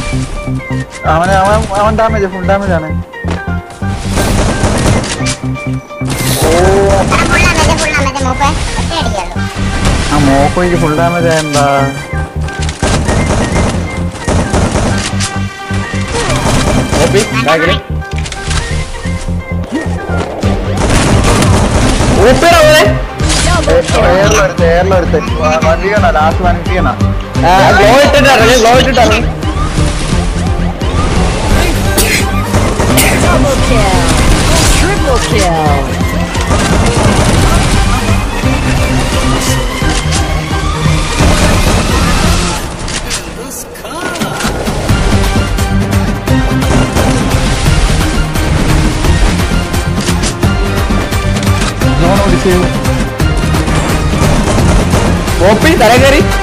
അവൻ damage full damage ആണ്. ആ മോക്കോ എനിക്ക് ഫുൾ ഡാമേജ് ആയെന്താ? എയറിലൊരുത്ത് വണ്ടിക്കണ ലാസ്റ്റ് വണ്ടിക്കണ ഗ്ലോ ഇട്ടിട്ടാണ് ഗ്ലോ ഇട്ടിട്ടാണ്. Triple kill. ഓപ്പി തല കയറി